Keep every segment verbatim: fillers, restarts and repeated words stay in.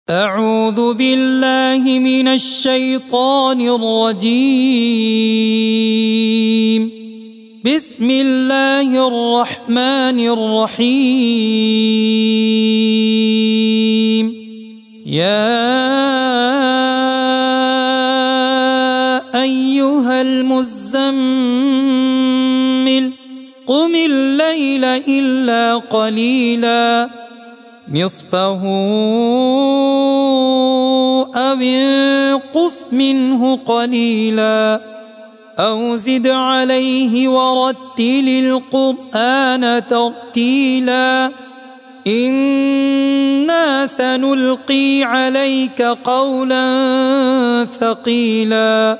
أعوذ بالله من الشيطان الرجيم. بسم الله الرحمن الرحيم. يا أيها المزمل قم الليل إلا قليلا نصفه أو انقص منه قليلا أو زد عليه ورتل القرآن ترتيلا إنا سنلقي عليك قولا ثقيلا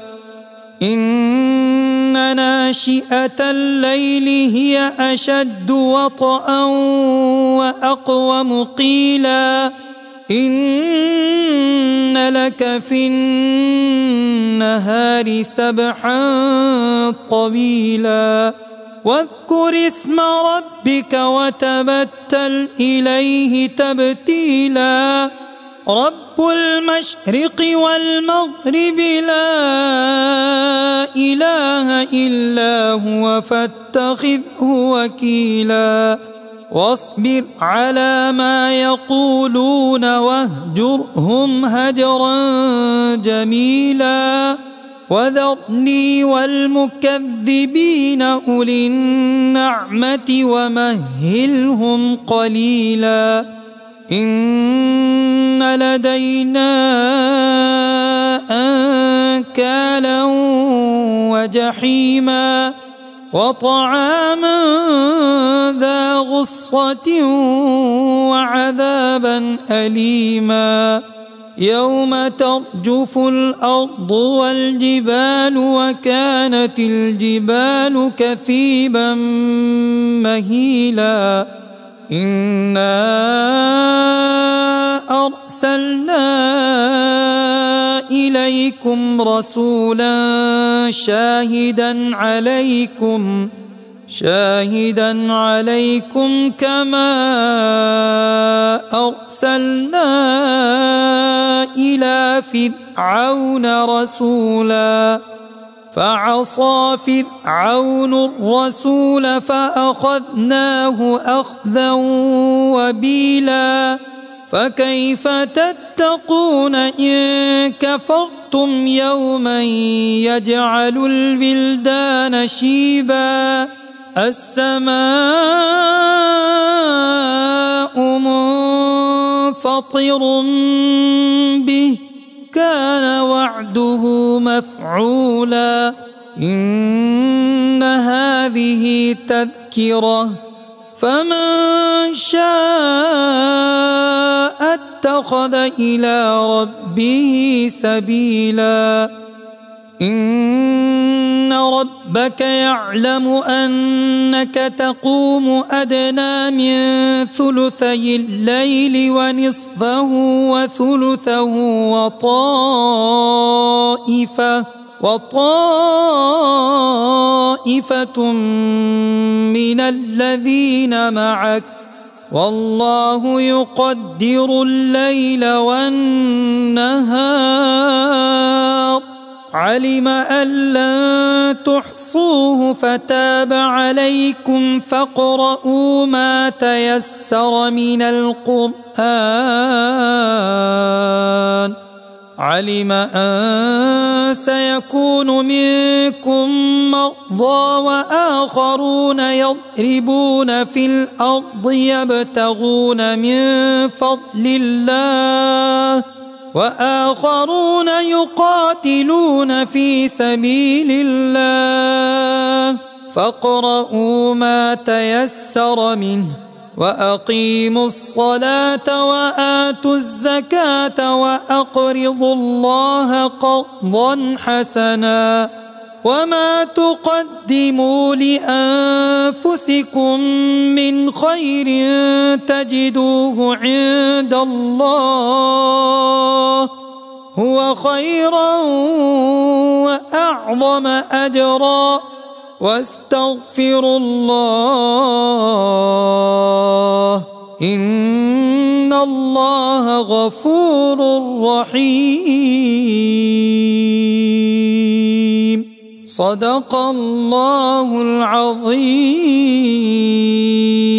إن ناشئة الليل هي أشد وطئا وأقوم قيلا إن لك في النهار سبحا طويلا واذكر اسم ربك وتبتل إليه تبتيلا رب المشرق والمغرب لا إله إلا هو فاتخذه وكيلا واصبر على ما يقولون واهجرهم هجرا جميلا وذرني والمكذبين أولي النعمة ومهلهم قليلا إن لدينا أنكالا وجحيما وطعاما ذا غصة وعذابا أليما يوم ترجف الأرض والجبال وكانت الجبال كثيبا مهيلا إنا أرسلنا إليكم رسولا شاهدا عليكم شاهدا عليكم كما أرسلنا إلى فرعون رسولا فعصى فرعون الرسول فأخذناه أخذا وبيلا فكيف تتقون إن كفرتم يوما يجعل الولدان شيبا السماء منفطر به كان وعده مفعولا إن هذه تذكرة فمن شاء اتخذ إلى ربه سبيلا إن ربك يعلم أنك تقوم أدنى من ثلثي الليل ونصفه وثلثه وطائفة وطائفة من الذين معك والله يقدر الليل والنهار علم أن لن تحصوه فتاب عليكم فاقرؤوا ما تيسر من القرآن علم أن سيكون منكم مرضى وآخرون يضربون في الأرض يبتغون من فضل الله وآخرون يقاتلون في سبيل الله فاقرؤوا ما تيسر منه وأقيموا الصلاة وآتوا الزكاة وأقرضوا الله قرضا حسنا وما تقدموا لأنفسكم من خير تجدوه عند الله هو خيرا وأعظم أجرا واستغفروا الله إن الله غفور رحيم. صدق الله العظيم.